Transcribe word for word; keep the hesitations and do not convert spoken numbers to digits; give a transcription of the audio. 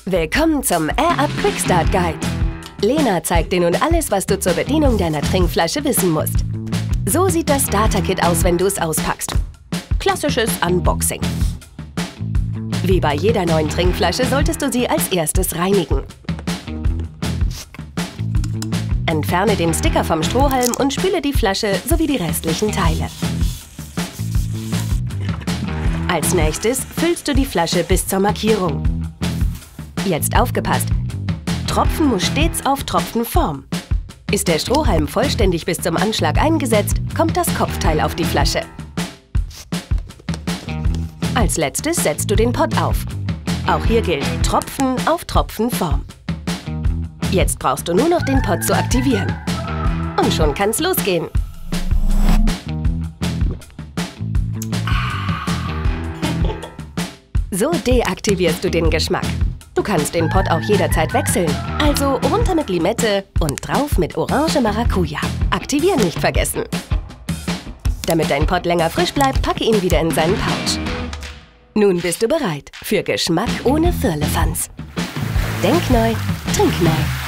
Willkommen zum AirUp Quick Start Guide. Lena zeigt dir nun alles, was du zur Bedienung deiner Trinkflasche wissen musst. So sieht das Starter-Kit aus, wenn du es auspackst. Klassisches Unboxing. Wie bei jeder neuen Trinkflasche solltest du sie als erstes reinigen. Entferne den Sticker vom Strohhalm und spüle die Flasche sowie die restlichen Teile. Als nächstes füllst du die Flasche bis zur Markierung. Jetzt aufgepasst! Tropfen muss stets auf Tropfenform. Ist der Strohhalm vollständig bis zum Anschlag eingesetzt, kommt das Kopfteil auf die Flasche. Als letztes setzt du den Pot auf. Auch hier gilt Tropfen auf Tropfenform. Jetzt brauchst du nur noch den Pot zu aktivieren. Und schon kann's losgehen. So deaktivierst du den Geschmack. Du kannst den Pot auch jederzeit wechseln. Also runter mit Limette und drauf mit Orange Maracuja. Aktivieren nicht vergessen. Damit dein Pot länger frisch bleibt, packe ihn wieder in seinen Pouch. Nun bist du bereit für Geschmack ohne Firlefanz. Denk neu, trink neu.